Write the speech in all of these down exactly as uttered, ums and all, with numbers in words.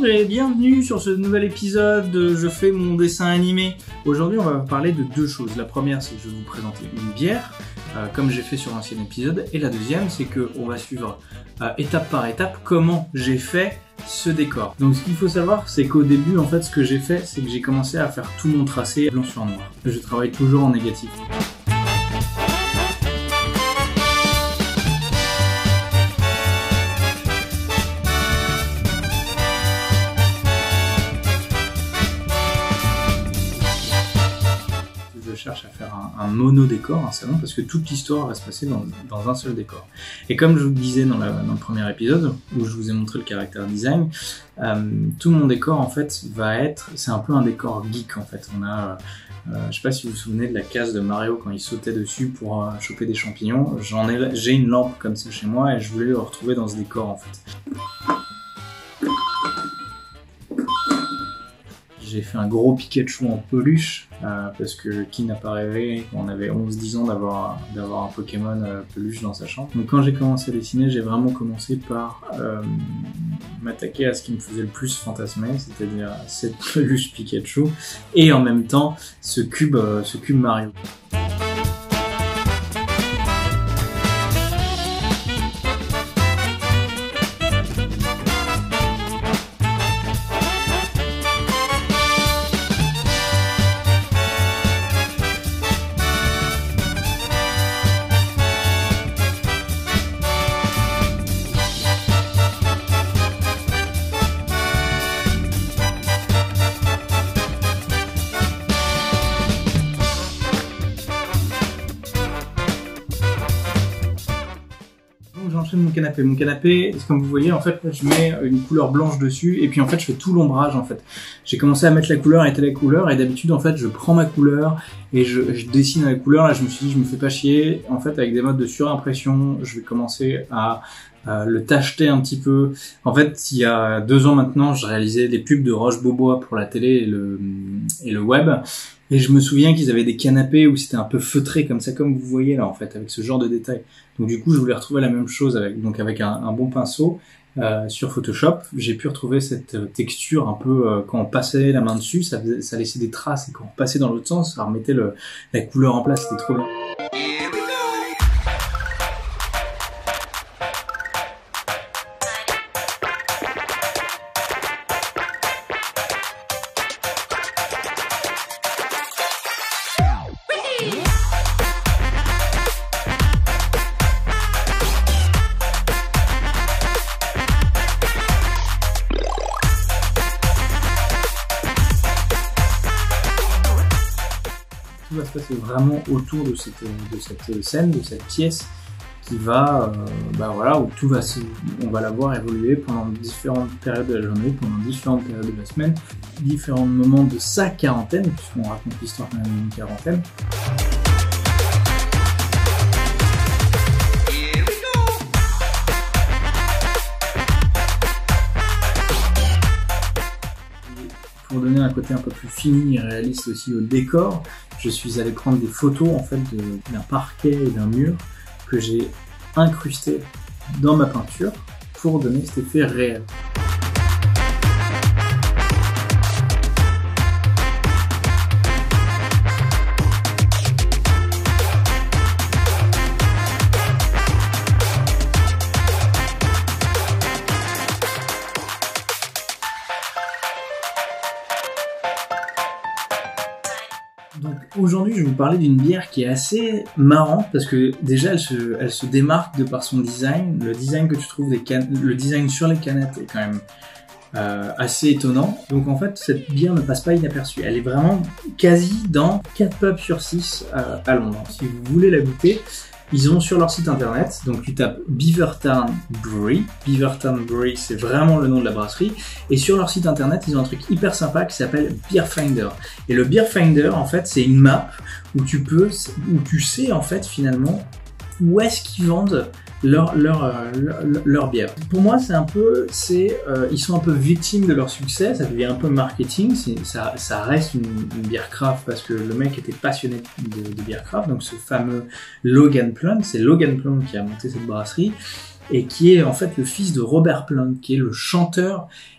et bienvenue sur ce nouvel épisode de Je fais mon dessin animé. Aujourd'hui on va parler de deux choses. La première c'est que je vais vous présenter une bière, euh, comme j'ai fait sur l'ancien épisode. Et la deuxième c'est qu'on va suivre euh, étape par étape comment j'ai fait ce décor. Donc ce qu'il faut savoir c'est qu'au début en fait ce que j'ai fait c'est que j'ai commencé à faire tout mon tracé blanc sur noir. Je travaille toujours en négatif. Je cherche à faire un, un mono-décor, un salon, parce que toute l'histoire va se passer dans, dans un seul décor. Et comme je vous le disais dans, la, dans le premier épisode, où je vous ai montré le caractère design, euh, tout mon décor, en fait, va être... C'est un peu un décor geek, en fait. On a... Euh, je sais pas si vous vous souvenez de la case de Mario quand il sautait dessus pour euh, choper des champignons. J'en ai, j'ai une lampe comme ça chez moi, et je voulais le retrouver dans ce décor, en fait. J'ai fait un gros Pikachu en peluche, euh, parce que qui n'a pas rêvé, quand on avait onze dix ans, d'avoir d'avoir un Pokémon euh, peluche dans sa chambre. Donc quand j'ai commencé à dessiner, j'ai vraiment commencé par euh, m'attaquer à ce qui me faisait le plus fantasmer, c'est-à-dire cette peluche Pikachu, et en même temps ce cube, euh, ce cube Mario. J'enchaîne mon canapé. Mon canapé, comme vous voyez, en fait, je mets une couleur blanche dessus et puis en fait, je fais tout l'ombrage en fait. J'ai commencé à mettre la couleur et la couleur et d'habitude, en fait, je prends ma couleur et je, je dessine la couleur. Là, je me suis dit, je me fais pas chier. En fait, avec des modes de surimpression, je vais commencer à euh, le tacheter un petit peu. En fait, il y a deux ans maintenant, je réalisais des pubs de Roche-Beaubois pour la télé et le, et le web. Et je me souviens qu'ils avaient des canapés où c'était un peu feutré comme ça, comme vous voyez là en fait, avec ce genre de détails. Donc du coup, je voulais retrouver la même chose avec donc avec un, un bon pinceau euh, sur Photoshop. J'ai pu retrouver cette texture un peu euh, quand on passait la main dessus, ça, faisait, ça laissait des traces et quand on passait dans l'autre sens, ça remettait le, la couleur en place. C'était trop bien. Tout va se passer vraiment autour de cette, de cette scène, de cette pièce qui va, euh, bah voilà, où tout va se, on va la voir évoluer pendant différentes périodes de la journée, pendant différentes périodes de la semaine, différents moments de sa quarantaine, puisqu'on raconte l'histoire quand même d'une quarantaine. Pour donner un côté un peu plus fini et réaliste aussi au décor, je suis allé prendre des photos en fait d'un parquet et d'un mur que j'ai incrusté dans ma peinture pour donner cet effet réel. Donc aujourd'hui, je vais vous parler d'une bière qui est assez marrante parce que déjà elle se, elle se démarque de par son design. Le design que tu trouves des can... le design sur les canettes est quand même euh, assez étonnant. Donc en fait, cette bière ne passe pas inaperçue. Elle est vraiment quasi dans quatre pubs sur six euh, à Londres. Si vous voulez la goûter, ils ont sur leur site internet, donc tu tapes Beavertown Brewery. Beavertown Brewery, c'est vraiment le nom de la brasserie. Et sur leur site internet, ils ont un truc hyper sympa qui s'appelle Beer Finder. Et le Beer Finder, en fait, c'est une map où tu peux, où tu sais en fait finalement où est-ce qu'ils vendent leur, leur, euh, leur, leur bière. Pour moi, c'est un peu, c'est, euh, ils sont un peu victimes de leur succès, ça devient un peu marketing, ça, ça reste une, une bière craft parce que le mec était passionné de, de bière craft, donc ce fameux Logan Plant, c'est Logan Plant qui a monté cette brasserie, et qui est en fait le fils de Robert Plant, qui est le chanteur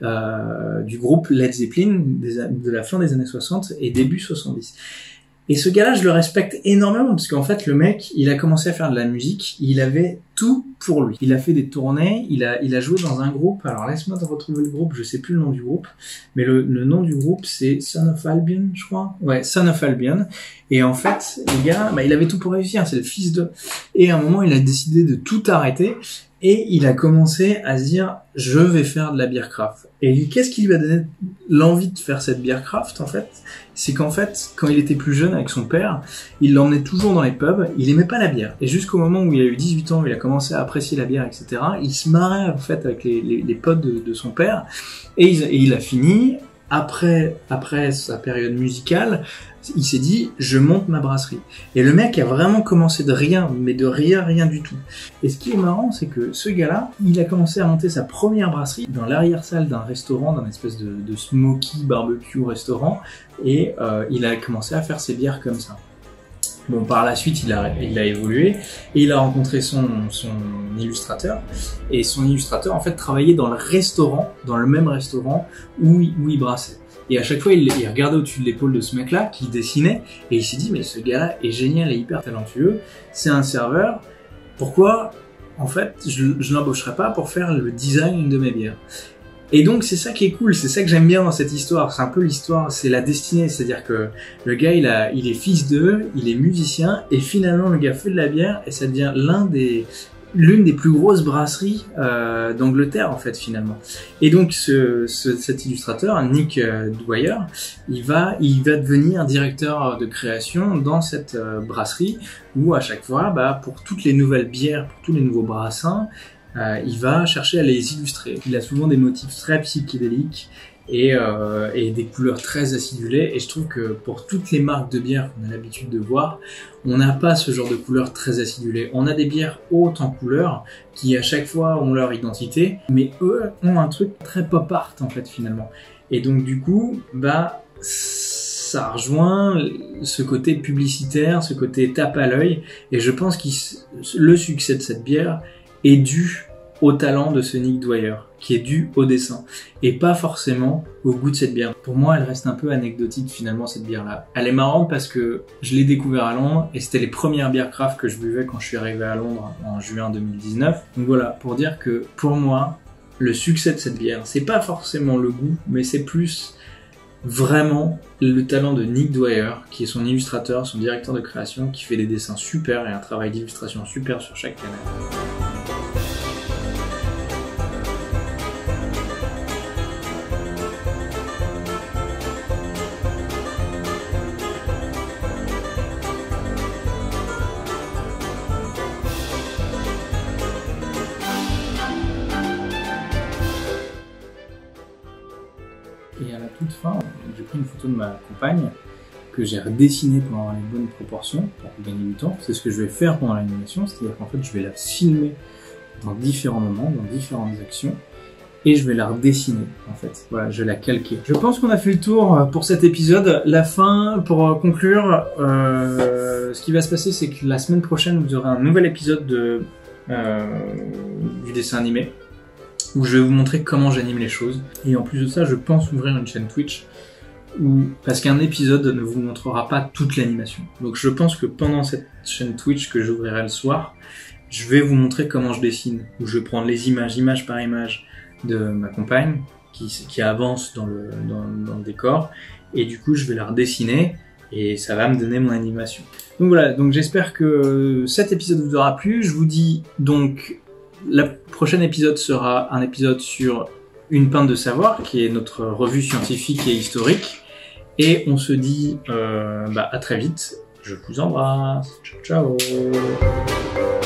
euh, du groupe Led Zeppelin des, de la fin des années soixante et début soixante-dix. Et ce gars-là, je le respecte énormément parce qu'en fait, le mec, il a commencé à faire de la musique, il avait tout pour lui. Il a fait des tournées, il a, il a joué dans un groupe. Alors laisse-moi te retrouver le groupe, je sais plus le nom du groupe, mais le, le nom du groupe c'est Son of Albion, je crois. Ouais, Son of Albion. Et en fait, le gars, bah, il avait tout pour réussir, c'est le fils de. Et à un moment, il a décidé de tout arrêter. Et il a commencé à se dire, je vais faire de la beer craft. Et qu'est-ce qui lui a donné l'envie de faire cette beer craft, en fait? C'est qu'en fait, quand il était plus jeune avec son père, il l'emmenait toujours dans les pubs, il aimait pas la bière. Et jusqu'au moment où il a eu dix-huit ans, il a commencé à apprécier la bière, et cetera, il se marrait, en fait, avec les, les, les potes de, de son père. Et il, et il a fini, après, après sa période musicale, il s'est dit, je monte ma brasserie. Et le mec a vraiment commencé de rien, mais de rien, rien du tout. Et ce qui est marrant, c'est que ce gars-là, il a commencé à monter sa première brasserie dans l'arrière-salle d'un restaurant, d'un espèce de, de smoky barbecue restaurant, et euh, il a commencé à faire ses bières comme ça. Bon, par la suite, il a, il a évolué, et il a rencontré son, son illustrateur, et son illustrateur, en fait, travaillait dans le restaurant, dans le même restaurant où, où il brassait. Et à chaque fois, il, il regardait au-dessus de l'épaule de ce mec-là, qui dessinait, et il s'est dit, mais ce gars-là est génial et hyper talentueux, c'est un serveur, pourquoi, en fait, je, je l'embaucherai pas pour faire le design de mes bières? Et donc, c'est ça qui est cool, c'est ça que j'aime bien dans cette histoire, c'est un peu l'histoire, c'est la destinée, c'est-à-dire que le gars, il a, il est fils d'eux, il est musicien, et finalement, le gars fait de la bière, et ça devient l'un des... l'une des plus grosses brasseries euh, d'Angleterre en fait finalement. Et donc ce, ce, cet illustrateur Nick euh, Dwyer, il va il va devenir directeur de création dans cette euh, brasserie où à chaque fois, bah pour toutes les nouvelles bières, pour tous les nouveaux brassins, euh, il va chercher à les illustrer. Il a souvent des motifs très psychédéliques et, euh, et des couleurs très acidulées, et je trouve que pour toutes les marques de bière qu'on a l'habitude de voir, on n'a pas ce genre de couleurs très acidulées. On a des bières hautes en couleurs qui à chaque fois ont leur identité, mais eux ont un truc très pop art en fait finalement. Et donc du coup, bah ça rejoint ce côté publicitaire, ce côté tape à l'œil, et je pense que le succès de cette bière est dû au talent de ce Nick Dwyer, qui est dû au dessin, et pas forcément au goût de cette bière. Pour moi, elle reste un peu anecdotique finalement, cette bière-là. Elle est marrante parce que je l'ai découvert à Londres, et c'était les premières bières craft que je buvais quand je suis arrivé à Londres en juin deux mille dix-neuf. Donc voilà, pour dire que pour moi, le succès de cette bière, c'est pas forcément le goût, mais c'est plus vraiment le talent de Nick Dwyer, qui est son illustrateur, son directeur de création, qui fait des dessins super et un travail d'illustration super sur chaque canette. Et à la toute fin, j'ai pris une photo de ma compagne que j'ai redessinée pour avoir les bonnes proportions, pour gagner du temps. C'est ce que je vais faire pendant l'animation, c'est-à-dire qu'en fait je vais la filmer dans différents moments, dans différentes actions, et je vais la redessiner en fait. Voilà, je vais la calquer. Je pense qu'on a fait le tour pour cet épisode. La fin, pour conclure, euh, ce qui va se passer, c'est que la semaine prochaine, vous aurez un nouvel épisode de, euh, du dessin animé, où je vais vous montrer comment j'anime les choses. Et en plus de ça, je pense ouvrir une chaîne Twitch, où, parce qu'un épisode ne vous montrera pas toute l'animation. Donc je pense que pendant cette chaîne Twitch que j'ouvrirai le soir, je vais vous montrer comment je dessine, où je vais prendre les images, image par image, de ma compagne, qui, qui avance dans le, dans, dans le décor, et du coup je vais la redessiner, et ça va me donner mon animation. Donc voilà, donc j'espère que cet épisode vous aura plu. Je vous dis donc... Le prochain épisode sera un épisode sur Une pinte de savoir, qui est notre revue scientifique et historique. Et on se dit euh, bah, à très vite. Je vous embrasse. Ciao, ciao.